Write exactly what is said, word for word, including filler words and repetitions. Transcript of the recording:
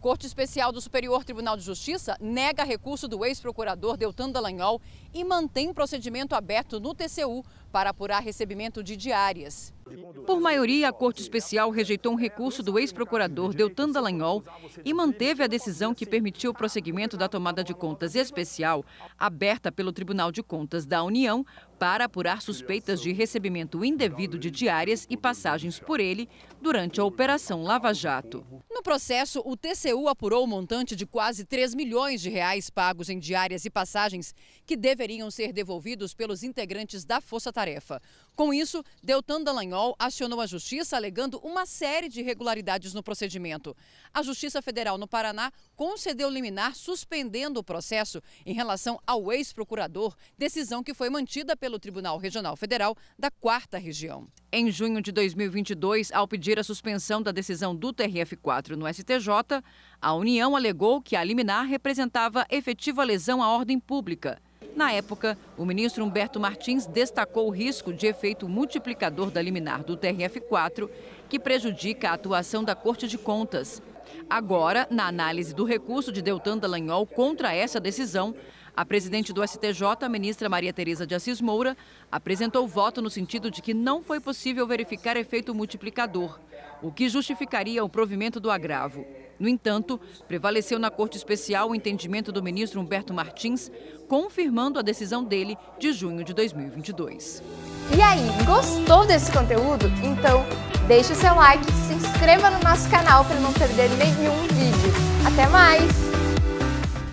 Corte Especial do Superior Tribunal de Justiça nega recurso do ex-procurador Deltan Dallagnol e mantém procedimento aberto no T C U para apurar recebimento de diárias. Por maioria, a Corte Especial rejeitou um recurso do ex-procurador Deltan Dallagnol e manteve a decisão que permitiu o prosseguimento da tomada de contas especial aberta pelo Tribunal de Contas da União para apurar suspeitas de recebimento indevido de diárias e passagens por ele durante a Operação Lava Jato. No processo, o T C U apurou o montante de quase três milhões de reais pagos em diárias e passagens que deveriam ser devolvidos pelos integrantes da Força Tarefa. Com isso, Deltan Dallagnol acionou a Justiça alegando uma série de irregularidades no procedimento. A Justiça Federal no Paraná concedeu liminar suspendendo o processo em relação ao ex-procurador, decisão que foi mantida pelo Tribunal Regional Federal da Quarta Região. Em junho de dois mil e vinte e dois, ao pedir a suspensão da decisão do T R F quatro no S T J, a União alegou que a liminar representava efetiva lesão à ordem pública. Na época, o ministro Humberto Martins destacou o risco de efeito multiplicador da liminar do T R F quatro, que prejudica a atuação da Corte de Contas. Agora, na análise do recurso de Deltan Dallagnol contra essa decisão, a presidente do S T J, a ministra Maria Tereza de Assis Moura, apresentou voto no sentido de que não foi possível verificar efeito multiplicador, o que justificaria o provimento do agravo. No entanto, prevaleceu na Corte Especial o entendimento do ministro Humberto Martins, confirmando a decisão dele de junho de dois mil e vinte e dois. E aí, gostou desse conteúdo? Então, deixe o seu like, se inscreva no nosso canal para não perder nenhum vídeo. Até mais!